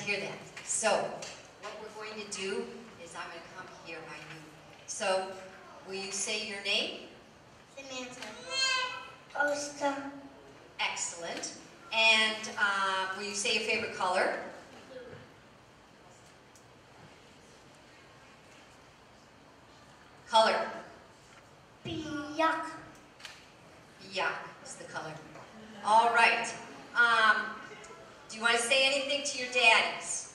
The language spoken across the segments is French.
hear that. So, what we're going to do is I'm going to come here by you. So, will you say your name? Samantha. Osta. Excellent. And will you say your favorite color? Color. Biyak. Biyak is the color. All right. Do you want to say anything to your daddies?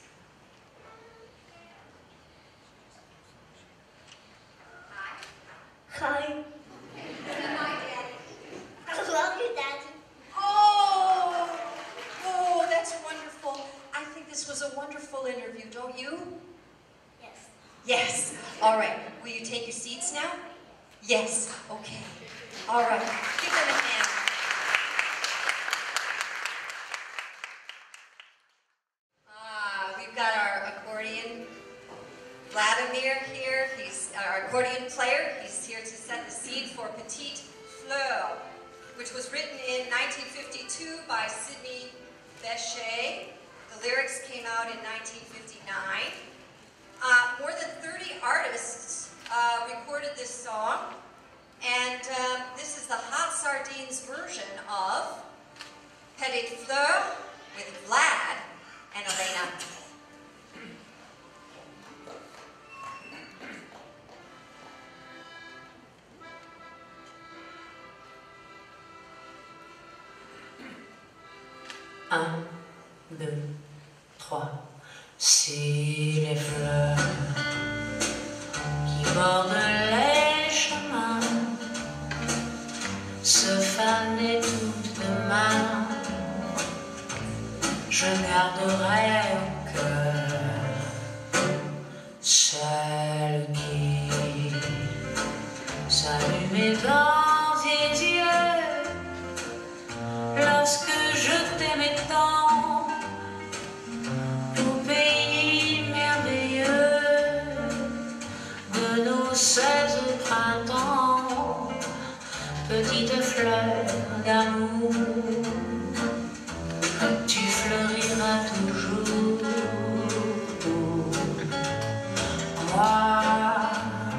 Hi. I love you, Daddy. Oh, that's wonderful. I think this was a wonderful interview, don't you? Yes. Yes. All right. Will you take your seats now? Yes. Okay. All right. Give them a hand. We've got our accordion, Vladimir here. He's our accordion player. He's here to set the scene for Petite Fleur, which was written in 1952 by Sidney Bechet. The lyrics came out in 1959. More than 30 artists recorded this song, and this is the Hot Sardines version of Petite Fleur with Vlad and Elena. Un, deux, trois. Si les fleurs qui bordent les chemins se fanaient toutes demain, je garderai au cœur celle qui s'allumait dans tes yeux lorsque je t'aimais tant. Tout pays merveilleux de nos 16 printemps, petite fleur d'amour, tu fleuriras toujours. Moi,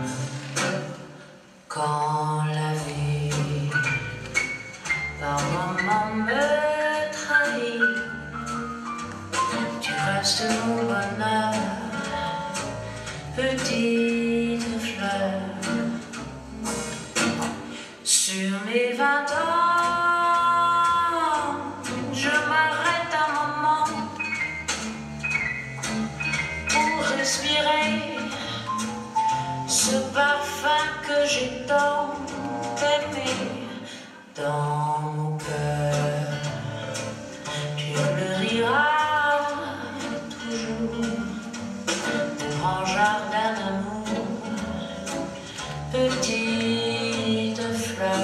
quand la vie par moments me trahit, tu restes mon bonheur, petite fleur. Sur mes 20 ans, je m'arrête un moment pour respirer ce parfum que j'ai tant aimé. Dans mon cœur, tu fleuriras toujours, mon grand jardin d'amour, petite fleur.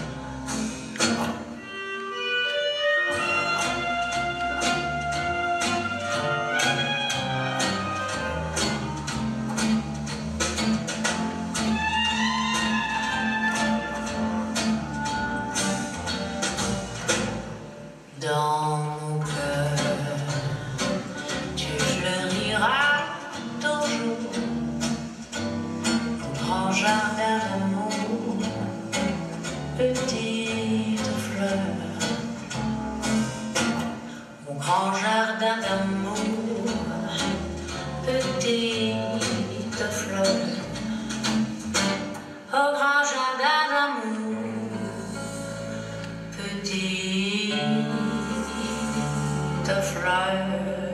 Dans mon cœur, tu fleuriras toujours, mon grand jardin d'amour, petite fleur. Mon grand jardin d'amour, petite fleur. Oh, grand jardin d'amour, petite fleur.